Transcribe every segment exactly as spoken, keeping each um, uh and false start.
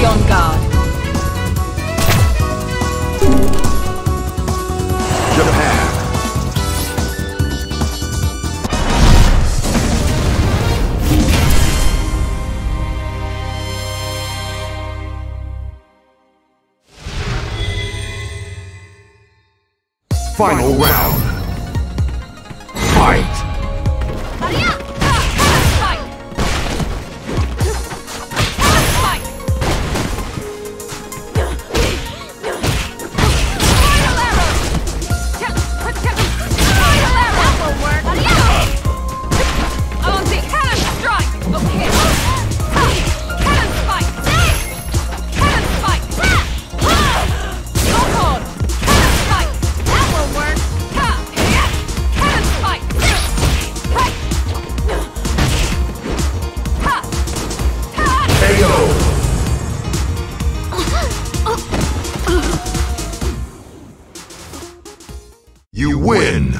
Be on guard. Japan. Final round. Fight! You win!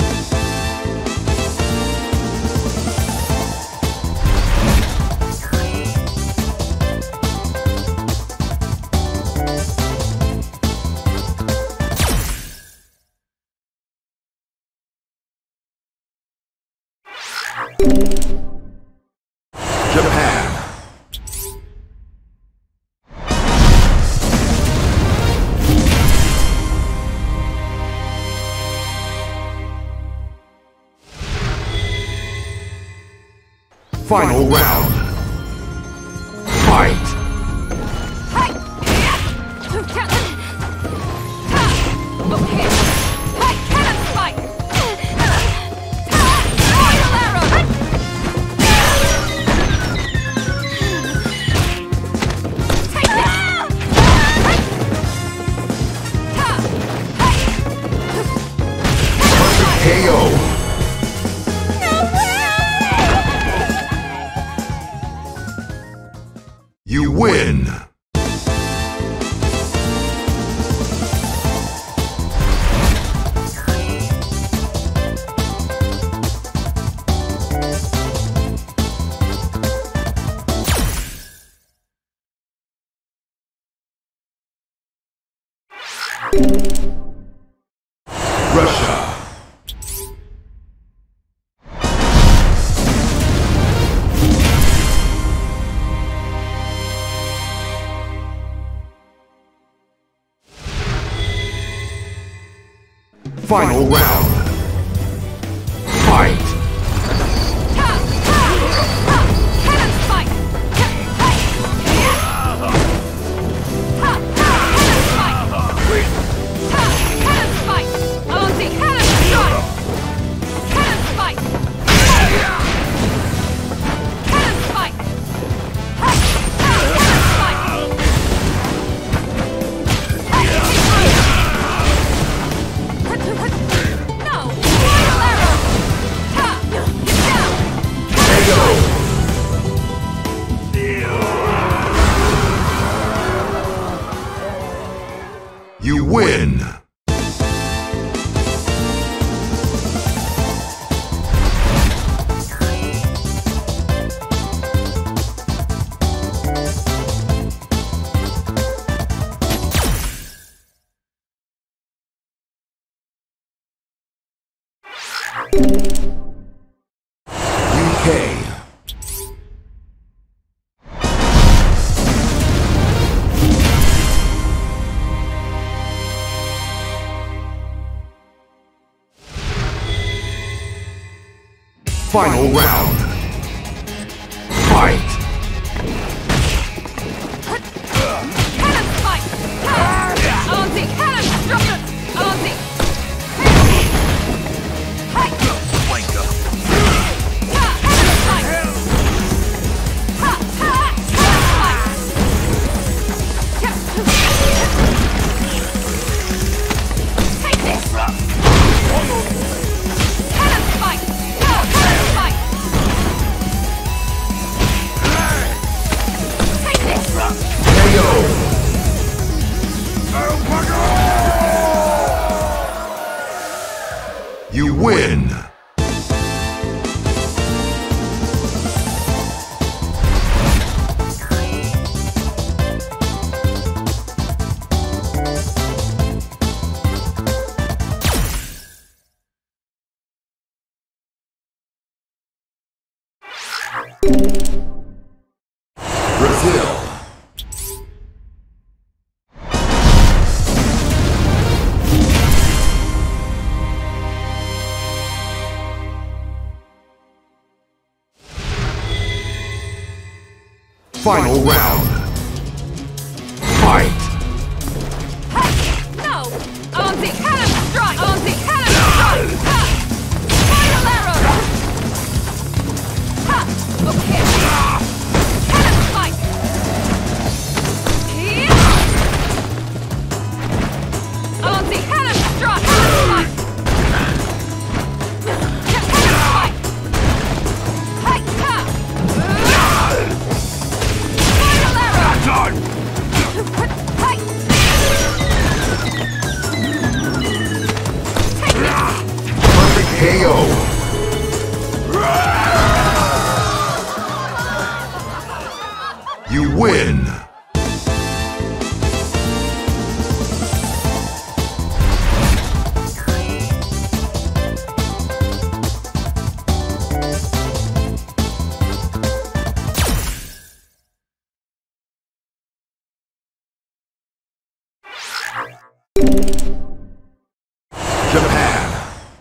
Japan. Final round. Fight! Perfect K O. You win! Russia. Final round. Fight! You win! U K. Final round. Fight! You win! Final round. Fight! Hey! No! On the cannon strike! On the cannon strike! Ha! Final arrow! Ha! Okay! Cannon spike! Here! On the cannon strike! Cannon spike! Cannon spike! Hey! Ha! Final arrow! Hey! Perfect K O. You win. Japan.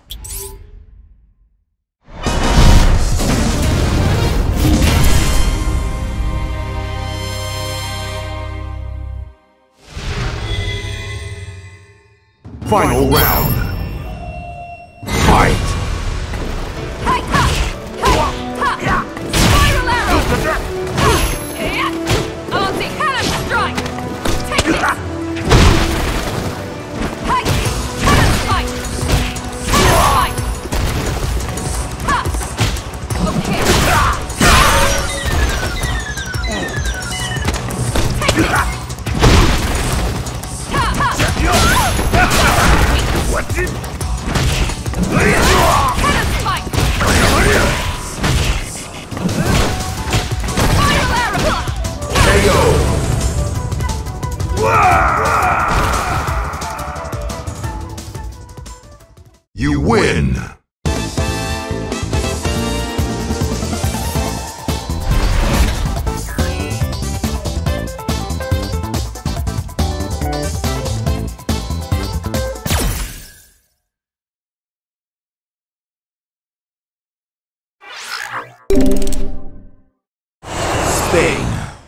Final round. Fight! Hey, ha! Hey, ha! Final arrow! Ha! Yeah! On the cannon strike! Take this! Hey! Cannon spike! Cannon spike! Ha! Okay! Take this! Ha! Ha! What did... Cannon spike! Final arrow! K O. You win. Spain.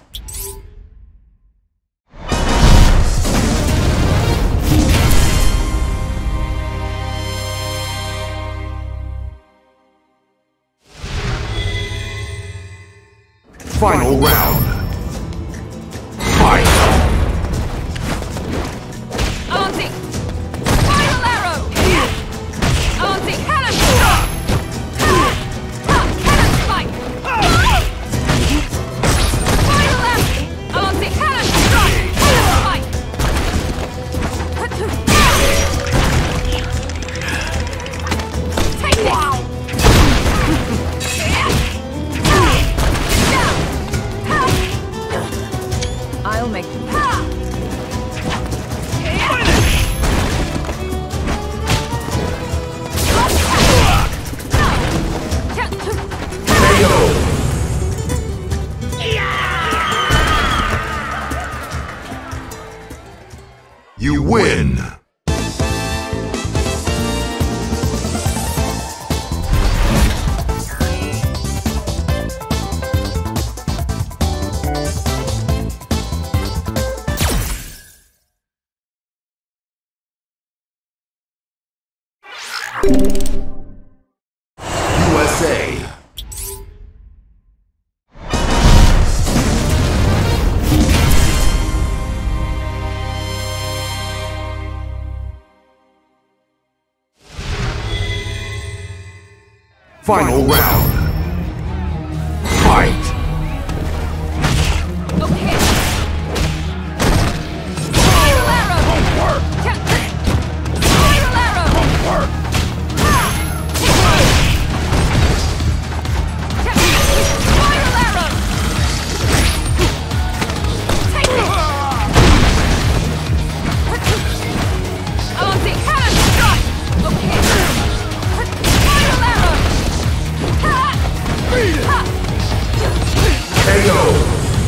Final round. Fight! On the final arrow! On the cannon strike! Ha! Ha! Cannon spike! Final arrow! On the cannon strike! Cannon spike! Take it! I'll make them. K O. You win. U S A. Final round. Fight! Okay. Final arrow! Final arrow! Final arrow! Take it! On the cannon strike! Okay. Final arrow! Ha! Ha! K O.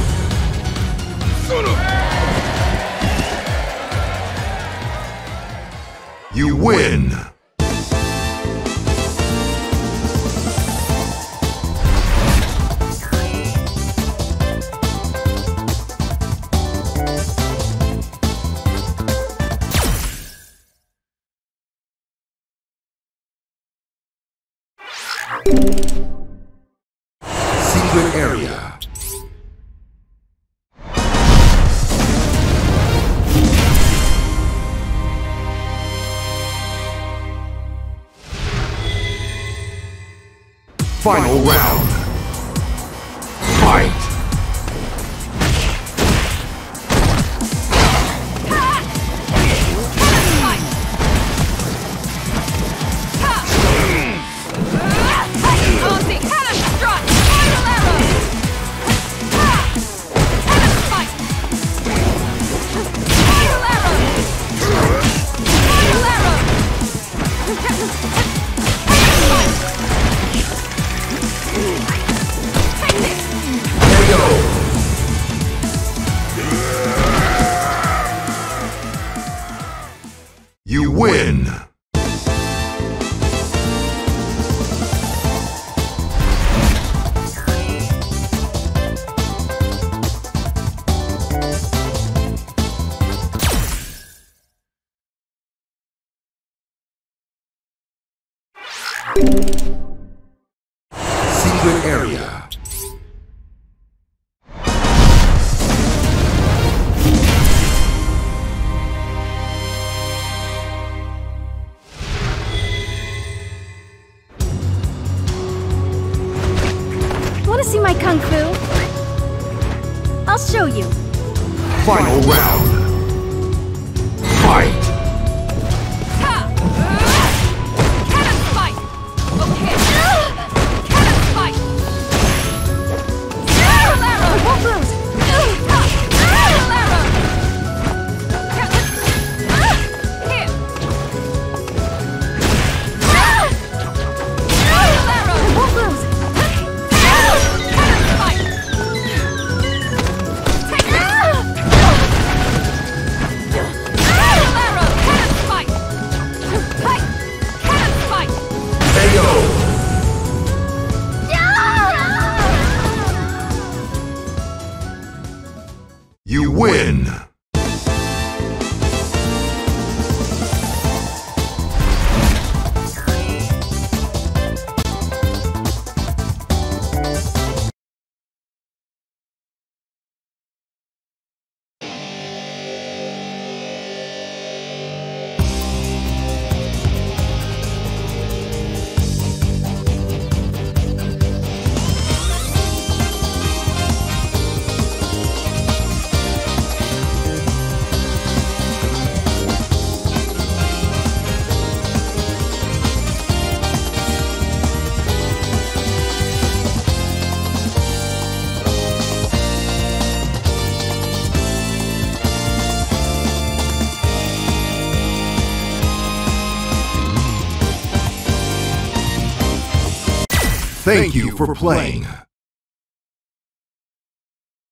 You win. Final round. Fight! You win! Secret area. Want to see my kung fu? I'll show you. Final round. Fight! You win! Thank you for playing.